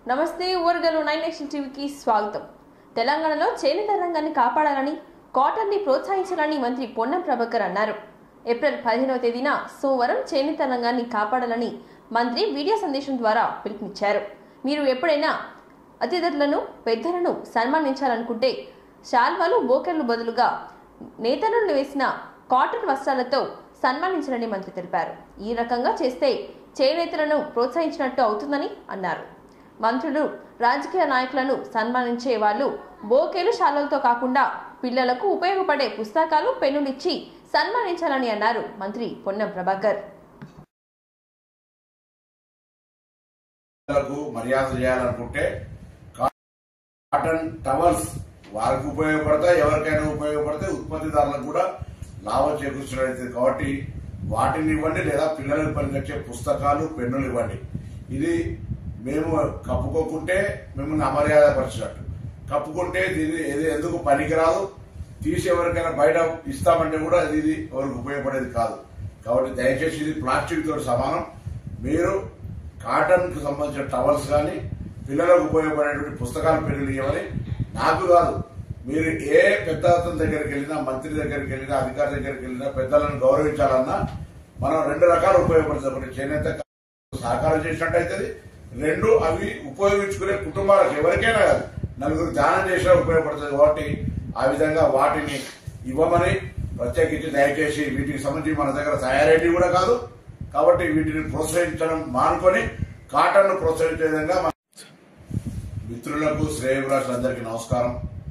నమస్తే ఊర్గలు 9 నేషన్ టీవీకి స్వాగతం. తెలంగాణలో చేనేత రంగాన్ని కాపాడాలని, కాటన్ ని ప్రోత్సహించాలని మంత్రి పొన్నం ప్రభాకర్ అన్నారు. ఏప్రిల్ 15వ తేదీన సోమవారం చేనేత రంగాన్ని కాపాడాలని మంత్రి వీడియో సందేశం ద్వారా పిలుపునిచ్చారు. మీరు ఎప్పుడైనా అతిథులను పెద్దలను సన్మానించాలనుకుంటే శాల్వాలు బోకెర్లు బదులుగా నేతలు వేసిన కాటన్ వస్త్రాలతో సన్మానించాలని మంత్రి తెలిపారు. ఈ రకంగా చేస్తే చేనేతలను ప్రోత్సహించినట్టు అవుతుందని అన్నారు. మంత్రులు రాజకీయ నాయకులను సన్మానించే వాళ్ళు బోకేలు శాలలతో కాకుండా పిల్లలకు ఉపయోగపడే పుస్తకాలు పెన్నులు ఇచ్చి సన్మానించాలని అన్నారు మంత్రి పొన్నం ప్రభాకర్. మర్యాద చేయాలనుకుంటే కాటన్ టవల్స్ వారికి ఉపయోగపడతాయి, ఎవరికైనా ఉపయోగపడతాయి, ఉత్పత్తిదారులకు కూడా లాభం చేకూర్చడం కాబట్టి వాటిని ఇవ్వండి, లేదా పిల్లలకు పనికొచ్చే పుస్తకాలు పెన్నులు ఇవ్వండి. ఇది మేము కప్పుకోకుంటే మిమ్మల్ని అమర్యాద పరిచినట్టు, కప్పుకుంటే ఇది ఎందుకు పనికిరాదు, తీసి ఎవరికైనా బయట ఇస్తామంటే కూడా ఇది ఎవరికి ఉపయోగపడేది కాదు. కాబట్టి దయచేసి ఇది ప్లాస్టిక్ తోటి సమానం. మీరు కాటన్ కు సంబంధించిన టవల్స్ కానీ పిల్లలకు ఉపయోగపడేటువంటి పుస్తకాలు పెన్నులు ఇవ్వని. నాకు కాదు, మీరు ఏ పెద్ద అతని దగ్గరికి వెళ్ళినా, మంత్రి దగ్గరికి వెళ్ళినా, అధికారి దగ్గరికి వెళ్ళినా పెద్దలను గౌరవించాలన్నా మనం రెండు రకాలు ఉపయోగపడుతుంది. ఒకటి చేనేత సహకారం చేసినట్టయితే, రెండు అవి ఉపయోగించుకునే కుటుంబాలకు ఎవరికైనా కాదు నలుగురు దానం చేసినా ఉపయోగపడుతుంది. కాబట్టి ఆ విధంగా వాటిని ఇవ్వమని ప్రత్యేకించి దయచేసి వీటికి సంబంధించి మన దగ్గర తయారీ కూడా కాదు. కాబట్టి వీటిని ప్రోత్సహించడం మానుకొని కాటన్ ను ప్రోత్సహించే విధంగా మిత్రులకు శ్రేయోభిలాషులందరికీ నమస్కారం.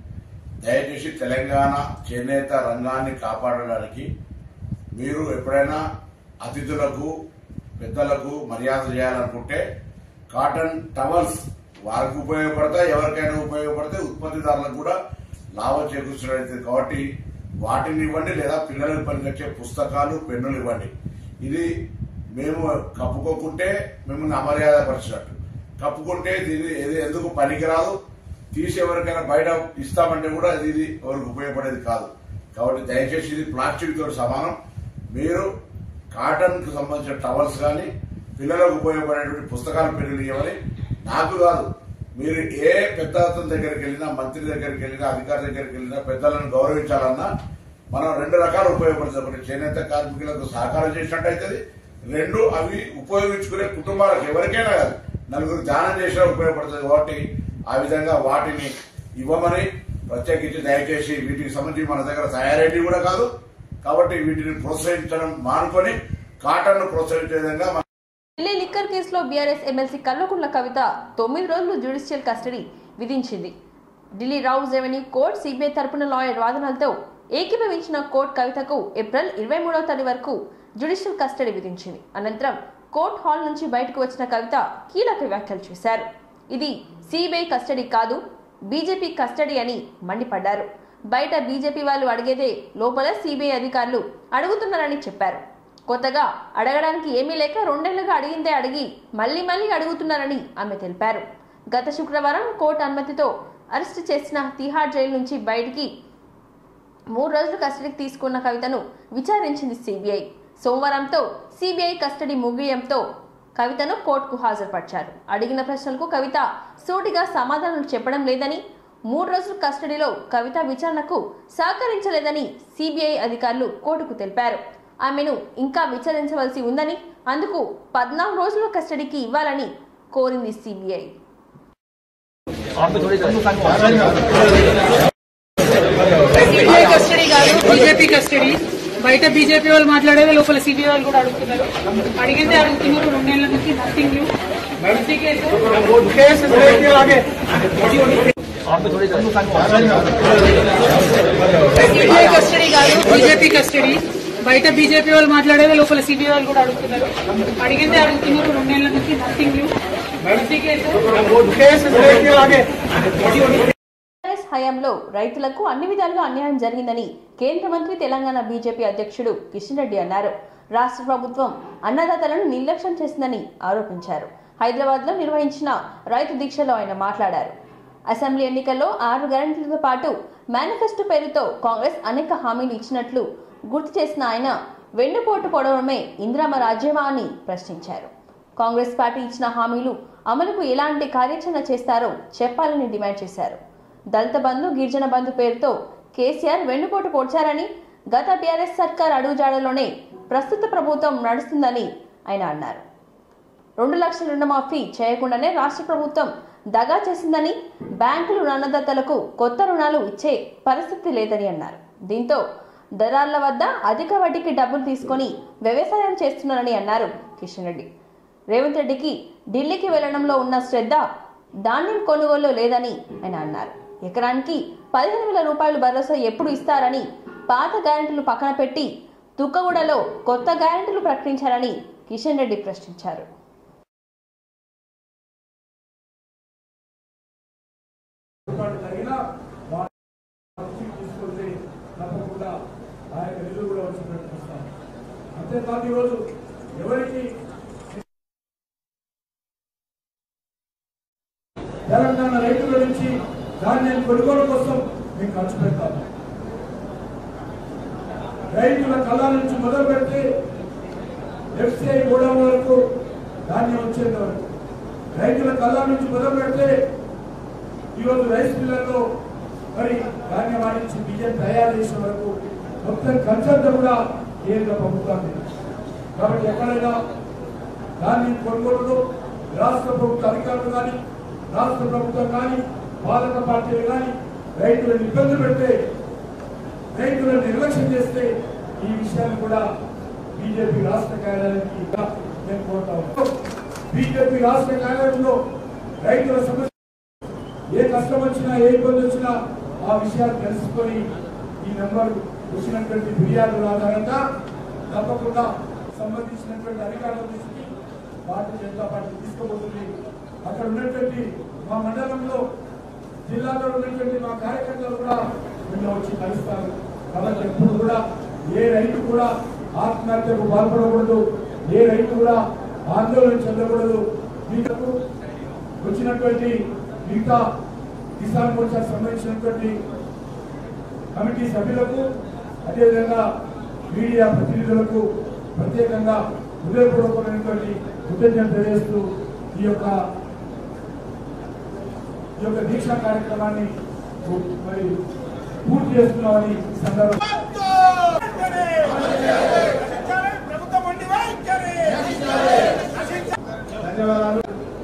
దయచేసి తెలంగాణ చేనేత రంగాన్ని కాపాడడానికి మీరు ఎప్పుడైనా అతిథులకు పెద్దలకు మర్యాద చేయాలనుకుంటే కాటన్ టవల్స్ వారికి ఉపయోగపడతాయి, ఎవరికైనా ఉపయోగపడతాయి, ఉత్పత్తిదారులకు కూడా లాభం చేకూర్చడం కాబట్టి వాటిని ఇవ్వండి, లేదా పిల్లలకు పనికొచ్చే పుస్తకాలు పెన్నులు ఇవ్వండి. ఇది మేము కప్పుకోకుంటే మిమ్మల్ని అమర్యాద పరిచినట్టు, కప్పుకుంటే ఇది ఎందుకు పనికిరాదు, తీసి ఎవరికైనా బయట ఇస్తామంటే కూడా ఇది ఎవరికి ఉపయోగపడేది కాదు. కాబట్టి దయచేసి ఇది ప్లాస్టిక్ తోటి సమానం. మీరు కాటన్ కు సంబంధించిన టవల్స్ కానీ పిల్లలకు ఉపయోగపడేటువంటి పుస్తకాలు పెన్నులు ఇవ్వని. నాకు కాదు, మీరు ఏ పెద్ద అతని దగ్గరికి వెళ్ళినా, మంత్రి దగ్గరికి వెళ్ళినా, అధికారి దగ్గరికి వెళ్ళినా పెద్దలను గౌరవించాలన్నా మనం రెండు రకాలు ఉపయోగపడుతుంది. ఒకటి చేనేత కార్మికులకు సహకారం చేసినట్టయితే, రెండు అవి ఉపయోగించుకునే కుటుంబాలకు ఎవరికైనా కాదు నలుగురు దానం చేసినా ఉపయోగపడుతుంది. కాబట్టి ఆ విధంగా వాటిని ఇవ్వమని ప్రత్యేకించి దయచేసి వీటికి సంబంధించి మన దగ్గర తయారీ కూడా కాదు. కాబట్టి వీటిని ప్రోత్సహించడం మానుకొని కాటన్ ను ప్రోత్సహించే విధంగా. ఢిల్లీ లిక్కర్ కేసులో బీఆర్ఎస్ ఎమ్మెల్సీ కల్వకుంట్ల కవిత 9 రోజులు జ్యుడిషియల్ కస్టడీ విధించింది. Delhi Rouse revenue court CBI తరపున లాయర్ వాదనలతో ఏకీభవించిన కోర్టు కవితకు ఏప్రిల్ 23వ తేదీ వరకు జ్యుడిషియల్ కస్టడీ విధించింది. అనంతరం కోర్టు హాల్ నుంచి బయటకు వచ్చిన కవిత కీలక వ్యాఖ్యలు చేశారు. ఇది సిబిఐ కస్టడీ కాదు, బీజేపీ కస్టడీ అని మండిపడ్డారు. బయట బీజేపీ వాళ్ళు అడిగేదే లోపల సిబిఐ అధికారులు అడుగుతున్నారని చెప్పారు. కొత్తగా అడగడానికి ఏమీ లేక 2 ఏళ్లుగా అడిగిందే అడిగి మళ్లీ అడుగుతున్నారని ఆమె తెలిపారు. గత శుక్రవారం కోర్టు అనుమతితో అరెస్టు చేసిన తిహార్ జైలు నుంచి బయటికి 3 రోజులు కస్టడీకి తీసుకున్న కవితను విచారించింది సిబిఐ. సోమవారంతో సిబిఐ కస్టడీ ముగియంతో కవితను కోర్టుకు హాజరుపరిచారు. అడిగిన ప్రశ్నలకు కవిత సూటిగా సమాధానాలు చెప్పడం లేదని, 3 రోజుల కస్టడీలో కవిత విచారణకు సహకరించలేదని సిబిఐ అధికారులు కోర్టుకు తెలిపారు. ఆమెను ఇంకా విచారించవలసి ఉందని, అందుకు 14 రోజుల కస్టడీకి ఇవ్వాలని కోరింది సిబిఐ. కస్టడీ కాదు, బీజేపీ కస్టడీ. బయట బీజేపీ వాళ్ళు మాట్లాడేది లోపల సిబిఐ వాళ్ళు కూడా అడుగుతున్నారు. అడిగిందే అడుగుతున్నారు. 2 ఏళ్ల నుంచి నథింగ్ న్యూ. కస్టడీ కాదు, బీజేపీ కస్టడీ. బయట బీజేపీ వాళ్ళు మాట్లాడేది లోపల సిబిఐ వాళ్ళు కూడా అడుగుతున్నారు. అడిగిందే అడుగుతున్నారు. 2 ఏళ్ల నుంచి నథింగ్ న్యూ. హయాంలో రైతులకు అన్ని విధాలుగా అన్యాయం జరిగిందని కేంద్ర మంత్రి తెలంగాణ బీజేపీ అధ్యక్షుడు కిషన్ రెడ్డి అన్నారు. రాష్ట్ర ప్రభుత్వం అన్నదాతలను నిర్లక్ష్యం చేసిందని ఆరోపించారు. హైదరాబాద్ లో నిర్వహించిన రైతు దీక్షలో ఆయన మాట్లాడారు. అసెంబ్లీ ఎన్నికల్లో 6 గ్యారెంటీలతో పాటు మేనిఫెస్టో పేరుతో కాంగ్రెస్ అనేక హామీలు ఇచ్చినట్లు గుర్తు చేసిన ఆయన వెన్నుపోటు పొడవడమే ఇందిరమ్మ రాజ్యమా అని ప్రశ్నించారు. కాంగ్రెస్ పార్టీ ఇచ్చిన హామీలు అమలుకు ఎలాంటి కార్యాచరణ చేస్తారో చెప్పాలని డిమాండ్ చేశారు. దళిత బంధు, గిరిజన బంధు పేరుతో కేసీఆర్ వెన్నుపోటు పొడిచారని, గత బీఆర్ఎస్ సర్కార్ అడుగుజాడలోనే ప్రస్తుత ప్రభుత్వం నడుస్తుందని ఆయన అన్నారు. 2 లక్షల రుణమాఫీ చేయకుండానే రాష్ట్ర ప్రభుత్వం దగా చేసిందని, బ్యాంకులు రుణదాతలకు కొత్త రుణాలు ఇచ్చే పరిస్థితి లేదని అన్నారు. దీంతో దళార్ల వద్ద అధిక వడ్డీకి డబ్బులు తీసుకొని వ్యవసాయం చేస్తున్నారని అన్నారు కిషన్ రెడ్డి. రేవంత్ రెడ్డికి ఢిల్లీకి వెళ్లడంలో ఉన్న శ్రద్ధ ధాన్యం కొనుగోలు లేదని ఆయన అన్నారు. ఎకరానికి 15,000 రూపాయలు భరోసా ఎప్పుడు ఇస్తారని, పాత గ్యారెంటీలు పక్కన పెట్టి తుక్కగూడలో కొత్త గ్యారెంటీలు ప్రకటించారని కిషన్ రెడ్డి ప్రశ్నించారు. అంతేకాదు ఈరోజు ఎవరికి తెలంగాణ రైతుల నుంచి ధాన్యం కొనుగోలు కోసం మేము ఖర్చు పెడతాము. రైతుల కళ్ళ నుంచి మొదలు పెడితే ఎఫ్సిఐ గోడౌన్ వరకు ధాన్యం వచ్చేంత వరకు, రైతుల కళ్ళ నుంచి మొదలు పెడితే ఈరోజు రైస్ మిల్లర్లో మరి ధాన్యం ఆడించి బియ్యం తయారు చేసే వరకు మొత్తం ఖర్చంతా కూడా కేంద్ర ప్రభుత్వాన్ని. కాబట్టి ఎక్కడైనా ధాన్యం కొనుగోలు రాష్ట్ర ప్రభుత్వ అధికారులు కానీ, రాష్ట్ర ప్రభుత్వం కానీ, పాలక పార్టీలు కానీ రైతులను ఇబ్బంది పెడితే, రైతులను నిర్లక్ష్యం చేస్తే ఈ విషయాన్ని కూడా బీజేపీ రాష్ట్ర కార్యాలయానికి నేను కోరుతా ఉన్నాను. బీజేపీ రాష్ట్ర కార్యాలయంలో రైతుల సమస్య, ఏ కష్టం వచ్చినా, ఏ ఇబ్బంది వచ్చినా ఆ విషయాలు తెలుసుకొని ఈ నెంబర్ వచ్చినటువంటి ఫిర్యాదుల ఆధారంగా తప్పకుండా సంబంధించినటువంటి అధికారుల దృష్టికి భారతీయ జనతా పార్టీ తీసుకోబోతుంది. అక్కడ ఉన్నటువంటి మా మండలంలో, జిల్లాలో ఉన్నటువంటి మా కార్యకర్తలు కూడా నిన్న వచ్చి కలుస్తారు. కాబట్టి ఎప్పుడు కూడా ఏ రైతు కూడా ఆత్మహత్యకు పాల్పడకూడదు, ఏ రైతు కూడా ఆందోళన చెందకూడదు. మీకు వచ్చినటువంటి మిగతా కిసాన్ మోర్చాకు సంబంధించినటువంటి కమిటీ సభ్యులకు, అదేవిధంగా మీడియా ప్రతినిధులకు ప్రత్యేకంగా హృదయపూర్వకమైనటువంటి కృతజ్ఞత తెలియజేస్తూ ఈ యొక్క దీక్షా కార్యక్రమాన్ని మరి పూర్తి చేస్తున్నామని ఈ సందర్భంగా ధన్యవాదాలు.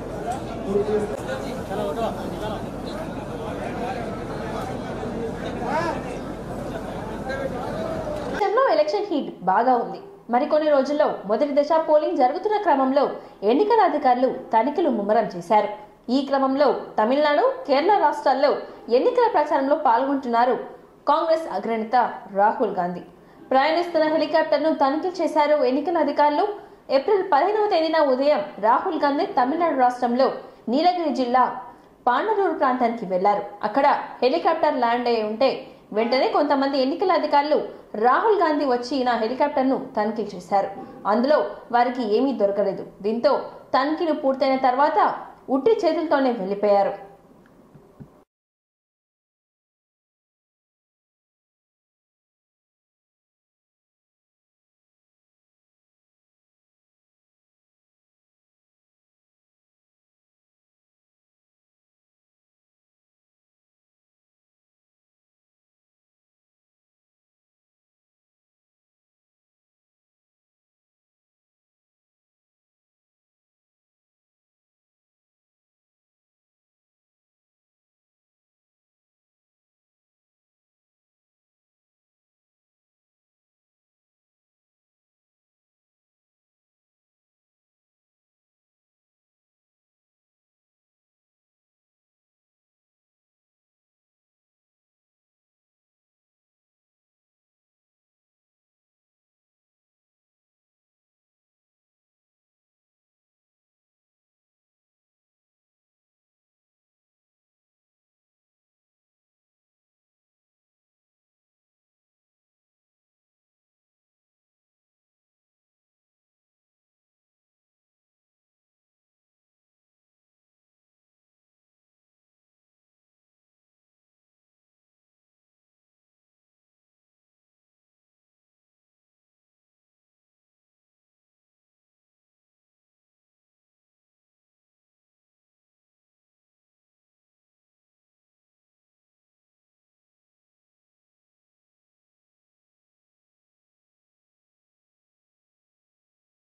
ఎలక్షన్ హీట్ బాగా ఉంది. మరికొన్ని రోజుల్లో మొదటి దశ పోలింగ్ జరుగుతున్న క్రమంలో ఎన్నికల అధికారులు తనిఖీలు ముమ్మరం చేశారు. ఈ క్రమంలో తమిళనాడు, కేరళ రాష్ట్రాల్లో ఎన్నికల ప్రచారంలో పాల్గొంటున్నారు కాంగ్రెస్ అగ్రనేత రాహుల్ గాంధీ. ప్రయాణిస్తున్న హెలికాప్టర్ను తనిఖీ చేశారు ఎన్నికల అధికారులు. ఏప్రిల్ 15వ తేదీన ఉదయం రాహుల్ గాంధీ తమిళనాడు రాష్ట్రంలో నీలగిరి జిల్లా పాండలూరు ప్రాంతానికి వెళ్లారు. అక్కడ హెలికాప్టర్ ల్యాండ్ అయి ఉంటే వెంటనే కొంతమంది ఎన్నికల అధికారులు రాహుల్ గాంధీ వచ్చి నా హెలికాప్టర్ను తనిఖీ చేశారు. అందులో వారికి ఏమీ దొరకలేదు. దీంతో తనిఖీలు పూర్తయిన తర్వాత ఉట్టి చేతులతోనే వెళ్లిపోయారు.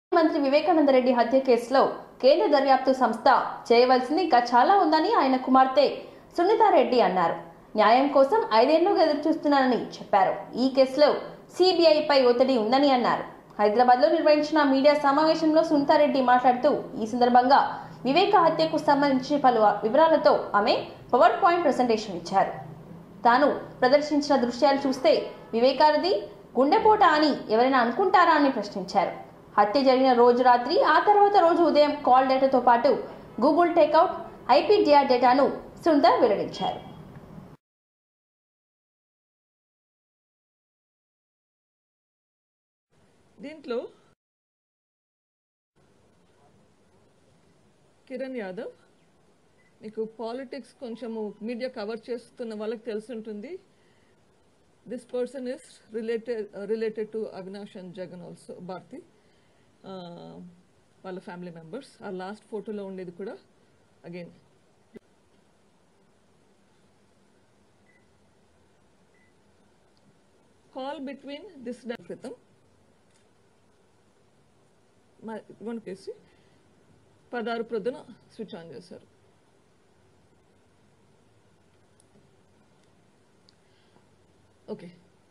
మంత్రి వివేకానంద రెడ్డి హత్య కేసులో కేంద్ర దర్యాప్తు సంస్థ చేయవలసింది ఇంకా చాలా ఉందని ఆయన కుమార్తె సునీతారెడ్డి అన్నారు. న్యాయం కోసం 5 ఏళ్లుగా ఎదురుచూస్తున్నానని చెప్పారు. ఈ కేసులో సిబిఐపై ఒత్తిడి ఉందని అన్నారు. హైదరాబాద్ లో నిర్వహించిన మీడియా సమావేశంలో సునీతారెడ్డి మాట్లాడుతూ ఈ సందర్భంగా వివేక హత్యకు సంబంధించి పలు వివరాలతో ఆమె పవర్ పాయింట్ ప్రెజెంటేషన్ ఇచ్చారు. తాను ప్రదర్శించిన దృశ్యాలు చూస్తే వివేకానంది గుండెపోట అని ఎవరైనా అనుకుంటారా అని ప్రశ్నించారు. హత్య జరిగిన రోజు రాత్రి, ఆ తర్వాత రోజు ఉదయం కాల్ డేటాతో పాటు గూగుల్ టేక్అవుట్, ఐపీడీఆర్ డేటాను సునీత వెల్లడించారు. దీంట్లో కిరణ్ యాదవ్, మీకు పాలిటిక్స్ కొంచెము మీడియా కవర్ చేస్తున్న వాళ్ళకి తెలుసుంటుంది. This person is related to Avinash and Jagan also, Bharathi వాళ్ళ ఫ్యామిలీ మెంబర్స్. ఆ లాస్ట్ ఫోటోలో ఉండేది కూడా అగైన్ కాల్ బిట్వీన్ దిస్ క్రితం కేసి 16 ప్రొద్దున స్విచ్ ఆన్ చేశారు. ఓకే,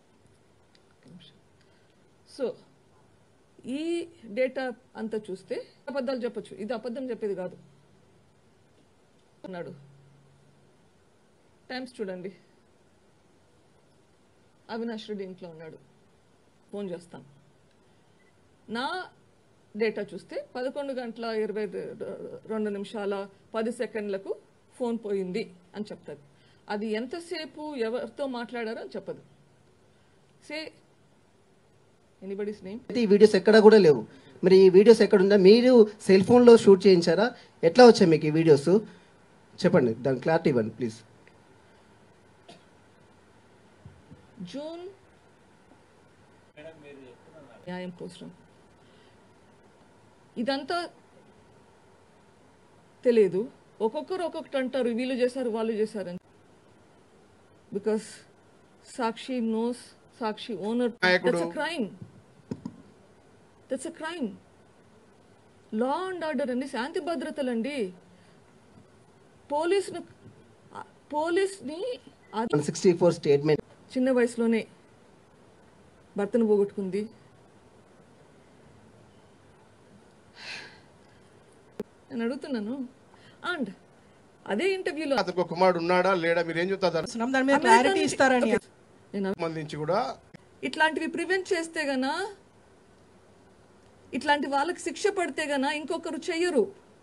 సో ఈ డేటా అంతా చూస్తే అబద్ధాలు చెప్పచ్చు, ఇది అబద్ధం చెప్పేది కాదు అన్నాడు. టైమ్స్ చూడండి, అవినాష్ రెడ్డి ఇంట్లో ఉన్నాడు, ఫోన్ చేస్తాను. నా డేటా చూస్తే 11:22 ఫోన్ పోయింది అని చెప్తుంది. అది ఎంతసేపు ఎవరితో మాట్లాడారో అని చెప్పదు. Say anybody's name. ఈ వీడియోస్ ఎక్కడ కూడా లేవు. మరి ఈ వీడియోస్ ఎక్కడ ఉందా? మీరు సెల్ ఫోన్లో షూట్ చేయించారా? ఎట్లా వచ్చాయి మీకు ఈ వీడియోస్? చెప్పండి, దాని క్లారిటీ ఇవ్వండి ప్లీజ్. జూన్ న్యాయం కోసం ఇదంతా తెలియదు. ఒక్కొక్కరు ఒక్కొక్కటి అంటారు, వీళ్ళు చేశారు వాళ్ళు చేశారని. Because Sakshi knows, Sakshi owner. That's a crime. Law and order అండి, శాంతి భద్రతలండి. పోలీస్ని 164 స్టేట్మెంట్. చిన్న వయసులోనే భర్తను పోగొట్టుకుంది. నేను అడుగుతున్నాను. అండ్ అదే ఇంటర్వ్యూలో అతనికి కుమారుడు ఉన్నాడా లేడా మీరు ఏం చెప్తారు? సంబంధించి కూడా ఇట్లాంటివి ప్రివెంట్ చేస్తే గనా, ఇట్లాంటి వాళ్ళకి శిక్ష పడితే గనా ఇంకొకరు చెయ్యరు.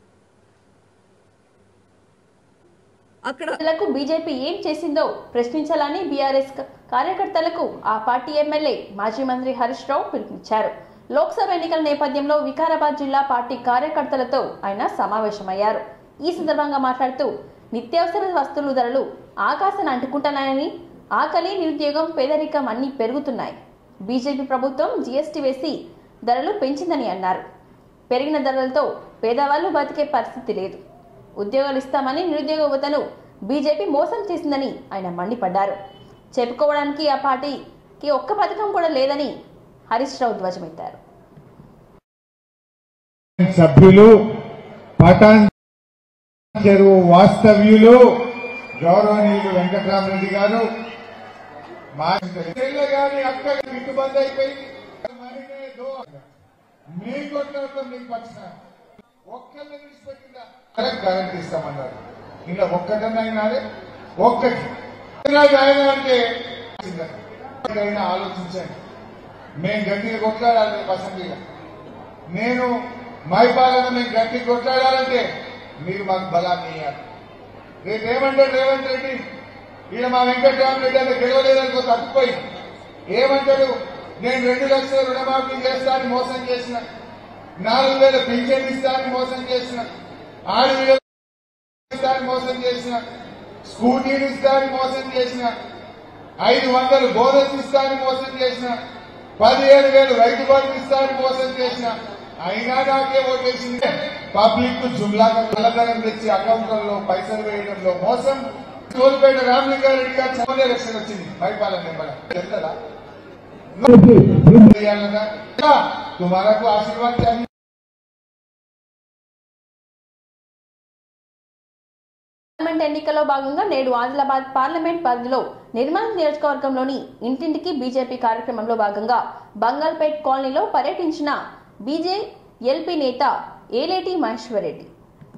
అక్కడ బీజేపీ ఏం చేసిందో ప్రశ్నించాలని బీఆర్ఎస్ కార్యకర్తలకు ఆ పార్టీ ఎమ్మెల్యే మాజీ మంత్రి హరీష్ రావు పిలుపునిచ్చారు. లోక్సభ ఎన్నికల నేపథ్యంలో వికారాబాద్ జిల్లా పార్టీ కార్యకర్తలతో ఆయన సమావేశమయ్యారు. ఈ సందర్భంగా మాట్లాడుతూ నిత్యావసర వస్తువుల ధరలు ఆకాశాన్ని అంటుకుంటున్నాయని, ఆకలి, నిరుద్యోగం, పేదరికం అన్నీ పెరుగుతున్నాయి. బీజేపీ ప్రభుత్వం జీఎస్టీ వేసి ధరలు పెంచిందని అన్నారు. పెరిగిన ధరలతో పేదవాళ్లు బతికే పరిస్థితి లేదు. ఉద్యోగాలు ఇస్తామని నిరుద్యోగ యువతను బీజేపీ మోసం చేసిందని ఆయన మండిపడ్డారు. చెప్పుకోవడానికి ఆ పార్టీకి ఒక్క పథకం కూడా లేదని హరీష్ రావు ధ్వజమెత్తారు. సభ్యులు, పటాన్ చెరువు వాస్తవ్యులు గౌరవనీయులు వెంకటరామరెడ్డి గారు, మా గారి అక్క ఇటుబంది అయిపోయింది. మీకు ఒక్కరిని విడిచిపెట్టిందా? గ్యారంటీ ఇస్తామన్నారు. ఇంకా ఒక్కటన్నా ఒక్కటి అంటే ఆలోచించండి. మేము గట్టిగా కొట్లాడాలి అసెంబ్లీలో. నేను మైపాలను మేము గట్టిగా కొట్లాడాలంటే మీరు మాకు బలాన్ని ఇవ్వాలి. రేపు ఏమంటాడు రేవంత్ రెడ్డి? ఈయన మా వెంకటరామరెడ్డి అంటే గెలవలేదనుకో తప్పిపోయి ఏమంటాడు? నేను 2 లక్షల రుణమాఫీ చేస్తానని మోసం చేసిన, 4,000 పింఛన్ ఇస్తానని మోసం చేసిన, 6,000 ఇస్తానని మోసం చేసిన, స్కూటీలు ఇస్తానని మోసం చేసిన, 500 బోనస్ ఇస్తానని మోసం చేసిన, 17,000 రైతు బంధు ఇస్తానని మోసం చేసిన, అయినా నాకే ఓటేసింది. పబ్లిక్ కు జుమ్లాగా నల్లధనం తెచ్చి అకౌంట్లలో పైసలు వేయడంలో మోసం. సోలిపేట రామలింగారెడ్డి గారు సమయ రక్షణ వచ్చింది పరిపాలన తెలుదా? तुम्हारा को आशीर्वाद चाहिए। పార్లమెంట్ ఎన్నికల్లో భాగంగా నేడు ఆదిలాబాద్ పార్లమెంట్ పరిధిలో నిర్మల్ నియోజకవర్గంలోని ఇంటింటికి బీజేపీ కార్యక్రమంలో భాగంగా బంగాల్పేట్ కాలనీలో పర్యటించిన బీజేఎల్పీ నేత ఏలేటి మహేశ్వర్ రెడ్డి.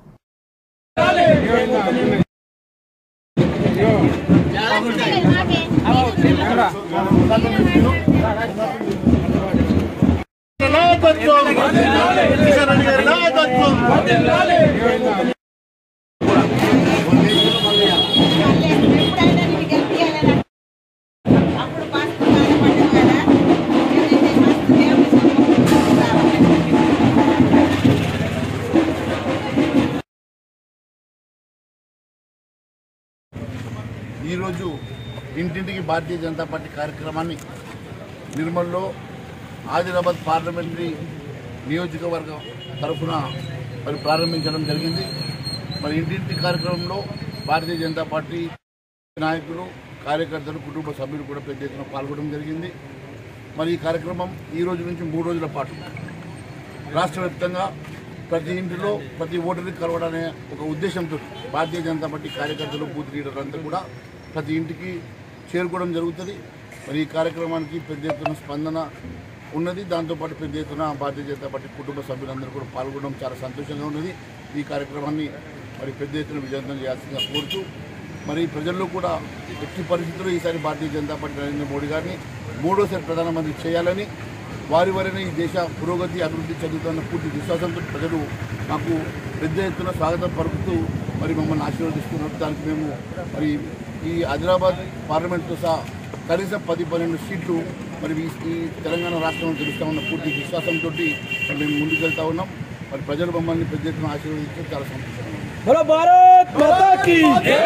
ఈరోజు ఇంటింటికి భారతీయ జనతా పార్టీ కార్యక్రమాన్ని నిర్మల్లో ఆదిలాబాద్ పార్లమెంటరీ నియోజకవర్గం తరఫున మరి ప్రారంభించడం జరిగింది. మరి ఇంటింటి కార్యక్రమంలో భారతీయ జనతా పార్టీ నాయకులు, కార్యకర్తలు, కుటుంబ సభ్యులు కూడా పెద్ద ఎత్తున పాల్గొనడం జరిగింది. మరి ఈ కార్యక్రమం ఈ రోజు నుంచి 3 రోజుల పాటు రాష్ట్ర వ్యాప్తంగా ప్రతి ఇంటిలో ప్రతి ఓటర్ని కలవడనే ఒక ఉద్దేశంతో భారతీయ జనతా పార్టీ కార్యకర్తలు, బూత్ లీడర్లు అంతా కూడా ప్రతి ఇంటికి చేరుకోవడం జరుగుతుంది. మరి ఈ కార్యక్రమానికి పెద్ద ఎత్తున స్పందన ఉన్నది. దాంతోపాటు పెద్ద ఎత్తున భారతీయ జనతా పార్టీ కుటుంబ సభ్యులందరూ కూడా పాల్గొనడం చాలా సంతోషంగా ఉన్నది. ఈ కార్యక్రమాన్ని మరి పెద్ద ఎత్తున విజయవంతం చేయాల్సిందిగా కోరుతూ మరి ప్రజల్లో కూడా ఎట్టి పరిస్థితుల్లో ఈసారి భారతీయ జనతా పార్టీ నరేంద్ర మోడీ గారిని 3వసారి ప్రధానమంత్రి చేయాలని, వారి వరనే ఈ దేశ పురోగతి అభివృద్ధి చెందుతున్న పూర్తి విశ్వాసంతో ప్రజలు మాకు పెద్ద ఎత్తున స్వాగతం పలుకుతూ మరి మమ్మల్ని ఆశీర్వదిస్తున్నారు. దానికి మేము మరి ఈ ఆదిలాబాద్ పార్లమెంట్తో సహా కనీసం 10-12 సీట్లు మరి ఈ తెలంగాణ రాష్ట్రంలో గెలుస్తామన్న పూర్తి విశ్వాసంతో మేము ముందుకెళ్తా ఉన్నాం. మరి ప్రజలు మమ్మల్ని పెద్ద ఎత్తున ఆశీర్వదించడం చాలా సంతోషంగా ఉంది.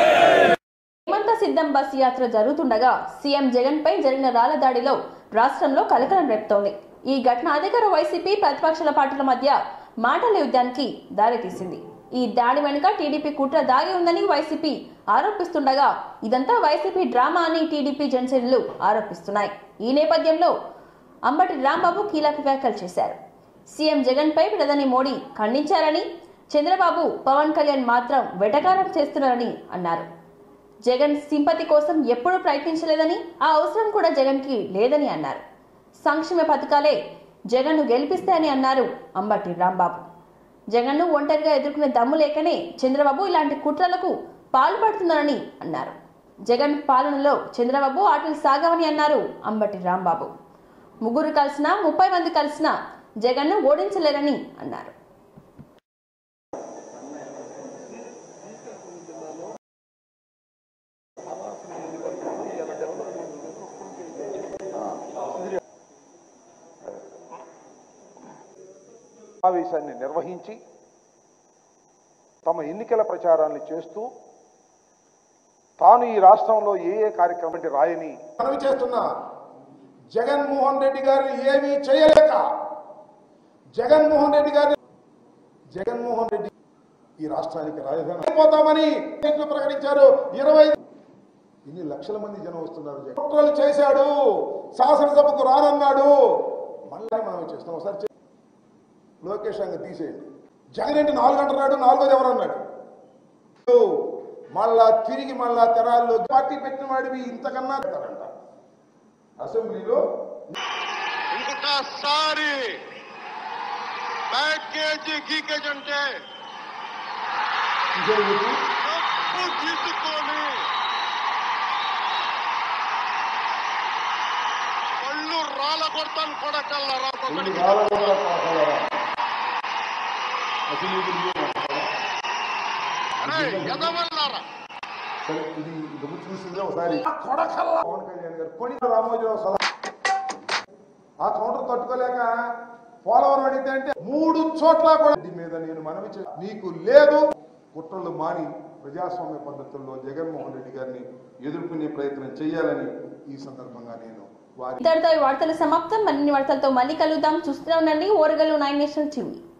హేమంత సిద్ధం బస్ యాత్ర జరుగుతుండగా సీఎం జగన్ పై జరిగిన రాళ్ల దాడిలో రాష్ట్రంలో కలకలం రేపుతోంది. ఈ ఘటన అధికార వైసీపీ ప్రతిపక్షాల పార్టీల మధ్య మాటల యుద్ధానికి దారితీసింది. ఈ దాడి వెనుక టీడీపీ కుట్ర దాగి ఉందని వైసీపీ ఆరోపిస్తుండగా ఇదంతా వైసీపీ డ్రామా అని టీడీపీ జనసేనలు ఆరోపిస్తున్నాయి. ఈ నేపథ్యంలో అంబటి రాంబాబు కీలక వ్యాఖ్యలు చేశారు. సీఎం జగన్ పై ప్రధాని మోడీ ఖండించారని, చంద్రబాబు, పవన్ కళ్యాణ్ మాత్రం వెటకారం చేస్తున్నారని అన్నారు. జగన్ సింపతి కోసం ఎప్పుడూ ప్రయత్నించలేదని, ఆ అవసరం కూడా జగన్కి లేదని అన్నారు. సంక్షేమ పథకాలే జగన్ను గెలిపిస్తాయని అన్నారు అంబటి రాంబాబు. జగన్ను ఒంటరిగా ఎదుర్కొనే దమ్ము లేకనే చంద్రబాబు ఇలాంటి కుట్రలకు పాల్పడుతున్నారని అన్నారు. జగన్ పాలనలో చంద్రబాబు ఆటలు సాగవని అన్నారు అంబటి రాంబాబు. 3 కలిసినా 30 మంది కలిసినా జగన్ను ఓడించలేరని అన్నారు. సమావేశాన్ని నిర్వహించి తమ ఎన్నికల ప్రచారాన్ని చేస్తూ తాను ఈ రాష్ట్రంలో ఏ కార్యక్రమం రాయని మనవి చేస్తున్నా. జగన్మోహన్ రెడ్డి గారిని ఏమీ చేయలేక జగన్మోహన్ రెడ్డి ఈ రాష్ట్రానికి రాజధాని పోతామని ప్రకటించారు. 20 ఇన్ని లక్షల మంది జనం వస్తున్నారు. కుట్రలు చేశాడు, శాసనసభకు రానన్నాడు. మళ్ళీ మనం చేస్తాం. ఒకసారి లోకేష్ అంగ తీసేయండి. జగన్ ఏంటి 4 అంటున్నాడు, 4వది ఎవరన్నాడు? మళ్ళా తిరిగి తెరాల్లో పార్టీ పెట్టిన వాడివి ఇంతకన్నా అంట. అసెంబ్లీలో ఇంకొకసారి ప్యాకేజీ గీకేజ్ అంటే తీసుకొని పళ్ళు రాళ్ళ కొడతాను కొడకల్లారా. సరే, ఇది చూసిందే ఒకసారి పవన్ కళ్యాణ్ గారు కొని రామోజీరావు ఆ కౌంటర్ తట్టుకోలేక పోలవరం అడిగితే అంటే 3 చోట్ల కూడా మీద నేను మనవి నీకు లేదు. కుట్రలు మాని ప్రజాస్వామ్య పద్ధతుల్లో జగన్మోహన్ రెడ్డి గారిని ఎదుర్కొనే ప్రయత్నం చేయాలని ఈ సందర్భంగా నేను వార్తలు సమాప్తం. మరిన్ని వార్తలతో మళ్ళీ కలుద్దాం. చూస్తూనే ఉండండి ఓరగల్లు 9 నేషనల్ టీవీ.